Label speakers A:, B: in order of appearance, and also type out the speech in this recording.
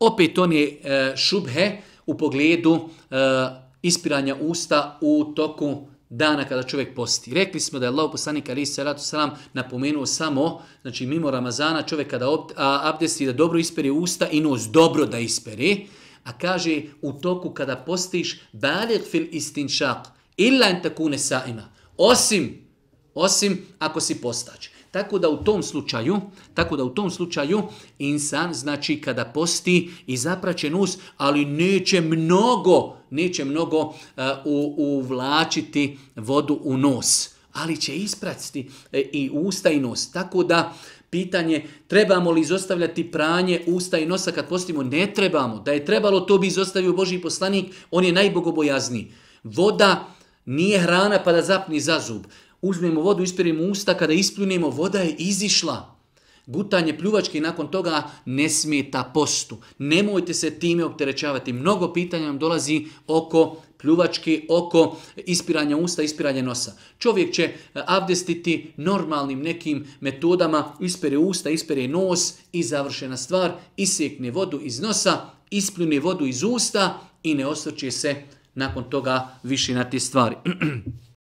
A: Opet one šubhe u pogledu ispiranja usta u toku dana kada čovjek posti. Rekli smo da je Allahov poslanik alejhi selatu selam napomenuo samo, znači mimo Ramazana čovjek kada abdesti da dobro ispere usta i nos dobro da ispere, a kaže u toku kada postiš baligh fil istinshaq illa an takuna sa'ima. Osim ako si postač. Tako da u tom slučaju insan, znači kada posti i zapraće nos, ali neće mnogo uvlačiti vodu u nos, ali će isprati i usta i nos. Tako da pitanje trebamo li izostavljati pranje usta i nosa kad postimo? Ne trebamo. Da je trebalo, to bi izostavio Božji poslanik, on je najbogobojazniji. Voda nije hrana pa da zapni za zub. Uzmemo vodu, ispirimo usta, kada ispljunemo, voda je izišla. Gutanje pljuvačke nakon toga ne smeta postu. Nemojte se time opterećavati. Mnogo pitanja nam dolazi oko pljuvačke, oko ispiranja usta, ispiranja nosa. Čovjek će abdestiti normalnim nekim metodama, ispere usta, ispere nos i završena stvar, isjekne vodu iz nosa, ispljune vodu iz usta i ne osvrće se nakon toga više na te stvari.